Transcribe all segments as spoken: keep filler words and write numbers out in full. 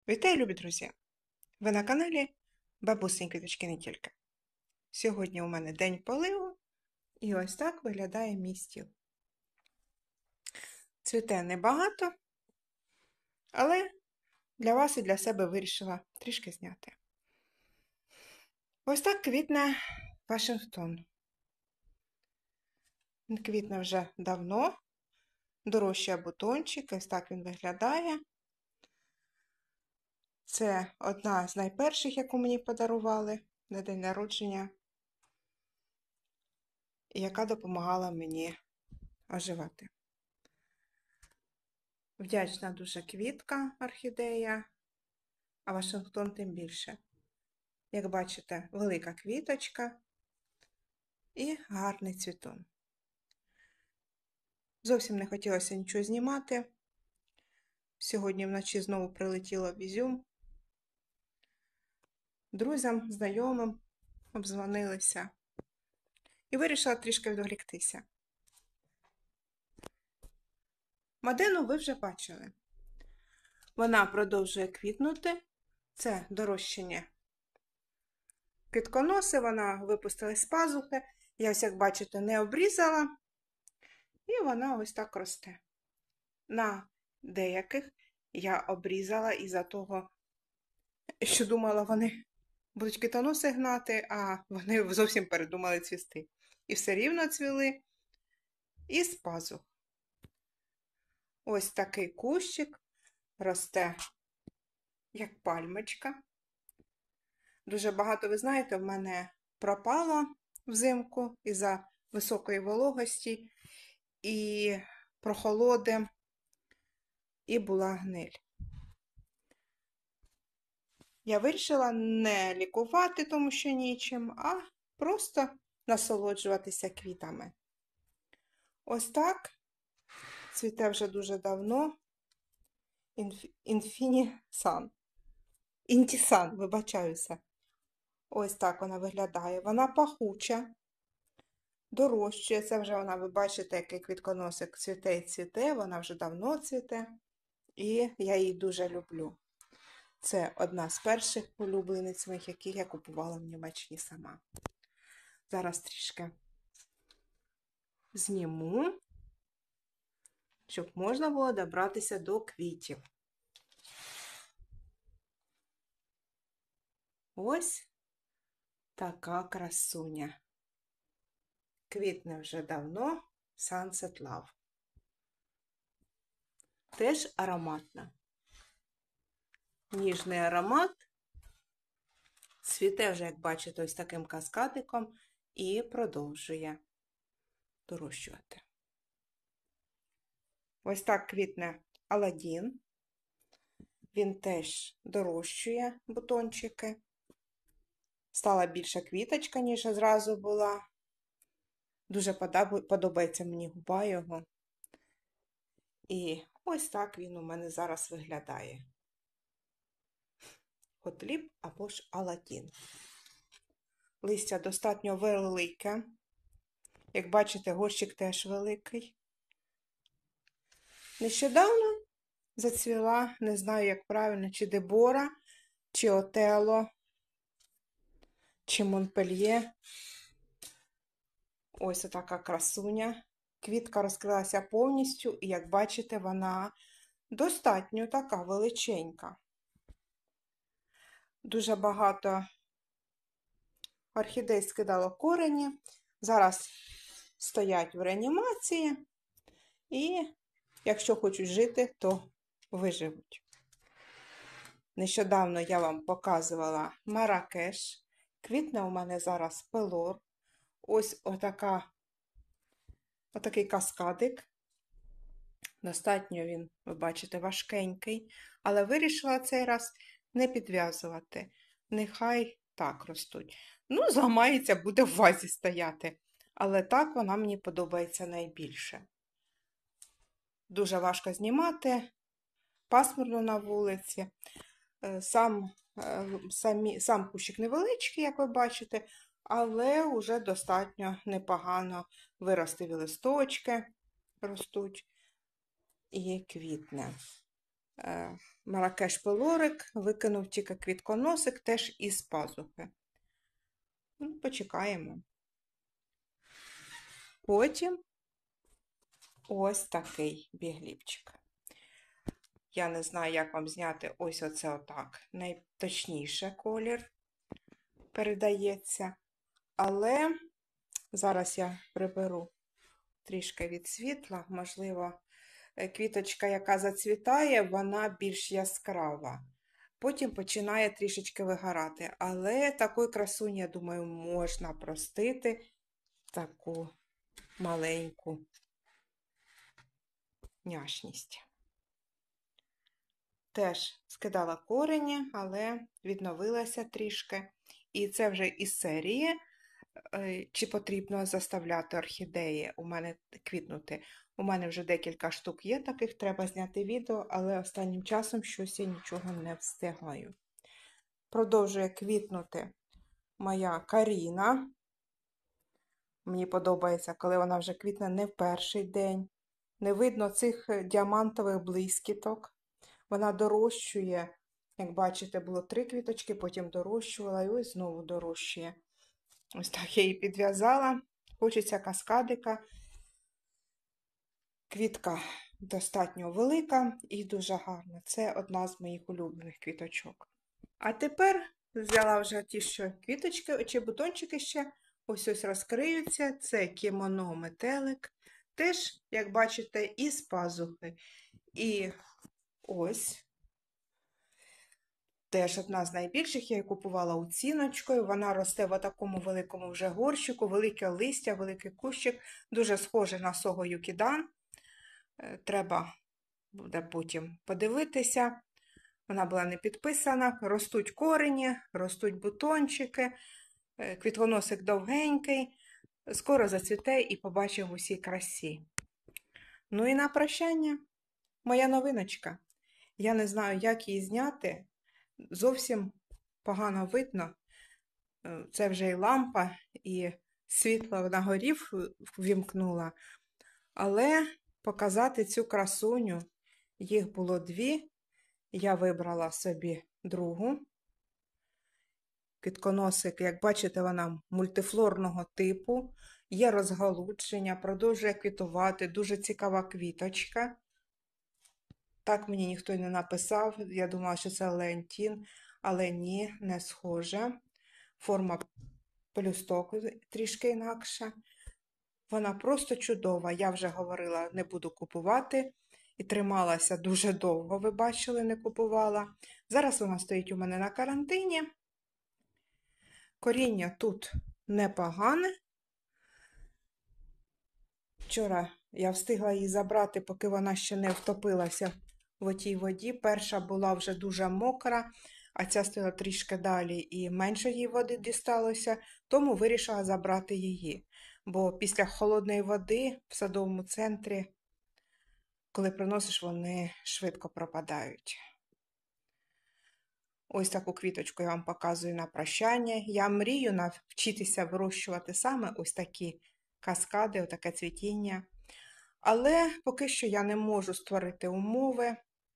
Вітаю, любі друзі! Ви на каналі Бабусині Квіточки не тільки. Сьогодні у мене день поливу, і ось так виглядає мій стіл. Цвіте небагато, але для вас і для себе вирішила трішки зняти. Ось так квітне Вашингтон. Він квітне вже давно, дорожчає бутончик, ось так він виглядає. Це одна з найперших, яку мені подарували на день народження, і яка допомагала мені оживати. Вдячна дуже квітка, орхідея, а Вашингтон тим більше. Як бачите, велика квіточка і гарний цвітон. Зовсім не хотілося нічого знімати. Сьогодні вночі знову прилетіло в Ізюм. Друзям, знайомим обдзвонилися. І вирішила трішки відволіктися. Мадену ви вже бачили. Вона продовжує квітнути. Це дорощення квітконоси, вона випустилась з пазухи. Я ось, як бачите, не обрізала. І вона ось так росте. На деяких я обрізала із-за того, що думала, вони будуть квітоноси гнати, а вони зовсім передумали цвісти. І все рівно цвіли із пазух. Ось такий кущик росте, як пальмочка. Дуже багато, ви знаєте, в мене пропало взимку із-за високої вологості і прохолоди, і була гниль. Я вирішила не лікувати, тому що нічим, а просто насолоджуватися квітами. Ось так цвіте вже дуже давно Інфінісан. Інтісан, вибачаюся. Ось так вона виглядає. Вона пахуча, дорожчає. Це вже вона, ви бачите, який квітконосик цвіте і цвіте. Вона вже давно цвіте. І я її дуже люблю. Це одна з перших улюблениць моїх, які я купувала в Німеччині сама. Зараз трішки зніму, щоб можна було добратися до квітів. Ось така красуня. Квітне вже давно Sunset Love. Теж ароматна. Ніжний аромат. Цвіте вже, як бачите, ось таким каскадиком і продовжує дорощувати. Ось так квітне Аладдін. Він теж дорощує бутончики. Стала більша квіточка, ніж зразу була. Дуже подобається мені губа його. І ось так він у мене зараз виглядає. Готліб або ж Аладдін. Листя достатньо велике. Як бачите, горщик теж великий. Нещодавно зацвіла, не знаю, як правильно, чи Дебора, чи Отелло, чи Монпельє. Ось така красуня. Квітка розкрилася повністю, і, як бачите, вона достатньо така величенька. Дуже багато орхідей скидало корені. Зараз стоять в реанімації. І, якщо хочуть жити, то виживуть. Нещодавно я вам показувала Маракеш. Квітне у мене зараз пелор. Ось отака, отакий каскадик. Достатньо він, ви бачите, важкенький. Але вирішила цей раз не підв'язувати. Нехай так ростуть. Ну, зламається, буде в вазі стояти. Але так вона мені подобається найбільше. Дуже важко знімати. Пасмурно на вулиці. Сам, самі, сам кущик невеличкий, як ви бачите, але вже достатньо непогано виростили листочки, ростуть і квітне. е, Маракеш пилорик, викинув тільки квітконосик, теж із пазухи. Ну, почекаємо. Потім ось такий бігліпчик. Я не знаю, як вам зняти ось оце отак. Найточніше колір передається. Але зараз я приберу трішки від світла. Можливо, квіточка, яка зацвітає, вона більш яскрава. Потім починає трішечки вигорати. Але таку красуню, я думаю, можна простити таку маленьку няшність. Теж скидала корені, але відновилася трішки. І це вже із серії, чи потрібно заставляти орхідеї у мене квітнути. У мене вже декілька штук є таких, треба зняти відео, але останнім часом щось я нічого не встигаю. Продовжує квітнути моя Каріна. Мені подобається, коли вона вже квітне не в перший день. Не видно цих діамантових блискіток. Вона дорощує, як бачите, було три квіточки, потім дорощувала і ось знову дорощує. Ось так я її підв'язала. Хочеться каскадика. Квітка достатньо велика і дуже гарна. Це одна з моїх улюблених квіточок. А тепер взяла вже ті, що квіточки, чи бутончики ще ось-ось розкриються. Це кімоно метелик. Теж, як бачите, із пазухи. І ось. Теж одна з найбільших, я її купувала оціночкою. Вона росте в такому великому вже горщику, велике листя, великий кущик. Дуже схоже на Сого Юкідан. Треба буде потім подивитися. Вона була не підписана. Ростуть корені, ростуть бутончики. Квітконосик довгенький. Скоро зацвіте і побачимо в усій красі. Ну і на прощання моя новиночка. Я не знаю, як її зняти. Зовсім погано видно. Це вже і лампа, і світло на горі ввімкнула. Але показати цю красуню, їх було дві. Я вибрала собі другу. Квітконосик, як бачите, вона мультифлорного типу. Є розгалудження, продовжує квітувати, дуже цікава квіточка. Так мені ніхто й не написав, я думала, що це леонтін, але ні, не схоже. Форма пелюстоку трішки інакша. Вона просто чудова. Я вже говорила, не буду купувати. І трималася дуже довго, ви бачили, не купувала. Зараз вона стоїть у мене на карантині. Коріння тут непогане. Вчора я встигла її забрати, поки вона ще не втопилася в отій воді. Перша була вже дуже мокра, а ця стояла трішки далі і менше їй води дісталося, тому вирішила забрати її. Бо після холодної води в садовому центрі, коли приносиш, вони швидко пропадають. Ось таку квіточку я вам показую на прощання. Я мрію навчитися вирощувати саме ось такі каскади, отаке цвітіння. Але поки що я не можу створити умови.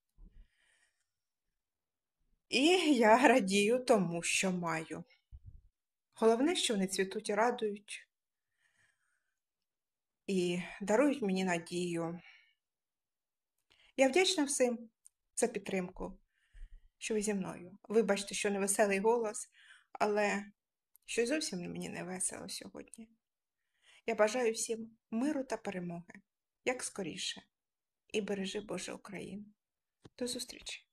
І я радію тому, що маю. Головне, що вони цвітуть і радують. І дарують мені надію. Я вдячна всім за підтримку, що ви зі мною. Вибачте, що не веселий голос, але щось зовсім мені не весело сьогодні. Я бажаю всім миру та перемоги, як скоріше. І бережи, Боже, Україну. До зустрічі!